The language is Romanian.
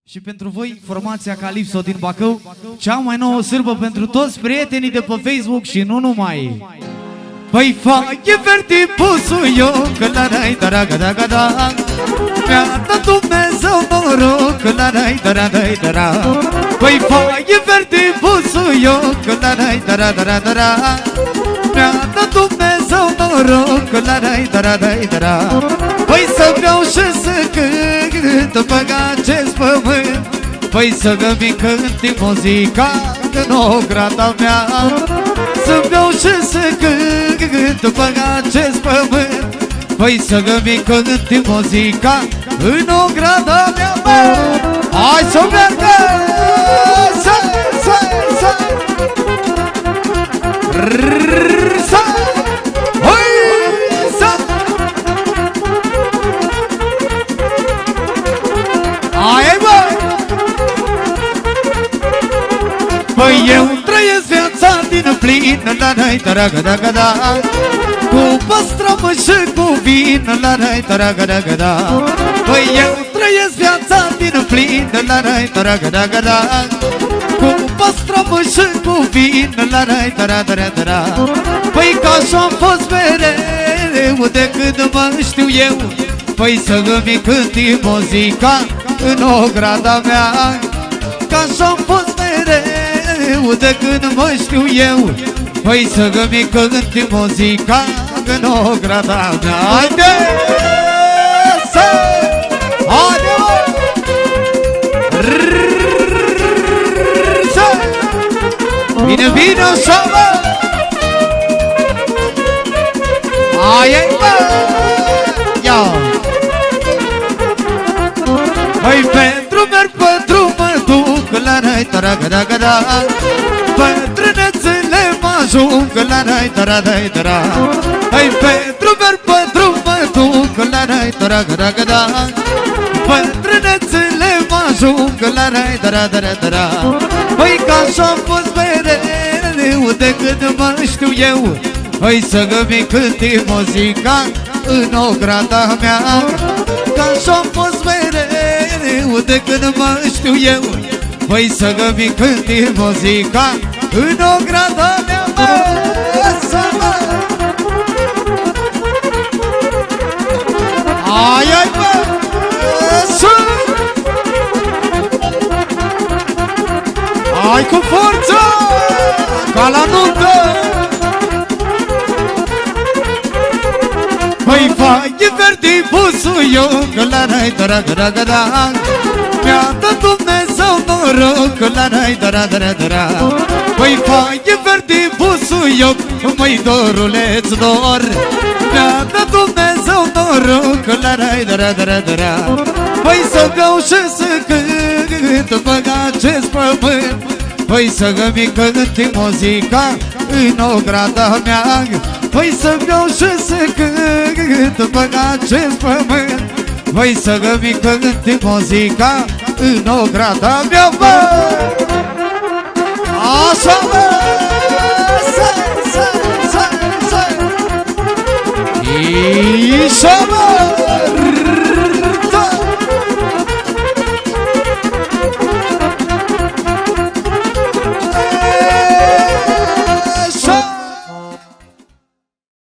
Și pentru voi, formația Calypso din Bacău, cea mai nouă sârbă pentru toți prietenii de pe Facebook și nu numai. Păi foaie verde, busuioc, la-dai, da-ra-ga-da-ga-da, mi-a dat Dumnezeu noroc, la-dai, da-ra-dai-da-ra. Păi foaie verde, busuioc, la-dai, da-ra-da-ra-da-ra, mi-a dat Dumnezeu noroc, la-dai, da-ra-dai-da-ra. Păi să beau și să cânt pe acest pământ, păi să mi cânti muzica în ograda mea. Să beau și să cânt pe acest pământ, păi să mi cânti muzica în ograda mea. Hai să meargă! Păi eu trăiesc viața din plină, la-dai, da-ra-ga-da-ga-da, cu păstramă și cu vină, la-dai, da-ra-ga-da-ga-da. Păi eu trăiesc viața din plină, la-dai, da-ra-ga-da-ga-da, cu păstramă și cu vină, la-dai, da-ra-da-ra-da-ra. Păi că așa-am fost mereu de când mă știu eu, păi să-mi cânti muzica în ograda mea. Că așa-am fost mereu de când mă știu eu, păi să-mi cânti muzica în ograda mea. Haide! Haide! Bine, bine, așa, bă! Hai, bă! Ia! Păi pentru merg pe drum mă duc, la-dai, da-ra-ga-da-ga-da, bătrânețele mă ajung, la-dai, da-ra-dai-da-ra. Păi pentru merg pe drum mă duc, la-dai, da-ra-ga-da-ga-da, bătrânețele mă ajung, la-dai, da-ra-da-ra-da-ra. Păi că așa-am fost mereu de când mă știu eu, păi să-mi cânti muzica în ograda mea. Că așa-am fost mereu de când mă știu eu, păi să-mi cânti muzica în ograda mea. Ai, ai, bă! Hai cu forță! Ca la nuntă! Păi foaie verde, busuioc, la-dai, da-ra-ga-da-ga-da, mi-a dat Dumnezeu noroc, la-dai, da-ra-da-ra-da-ra. Păi foaie verde, busuioc, măi doruleț dor, mi-a dat Dumnezeu noroc, la-dai, da-ra-da-ra-da-ra. Păi să beau și să cânt pe acest pământ, păi să-mi cânti muzica în ograda mea. Păi să beau și să cânt pe acest pământ, păi să-mi cânti muzica în ograda mea, bă! Așa, bă! Ișa, bă!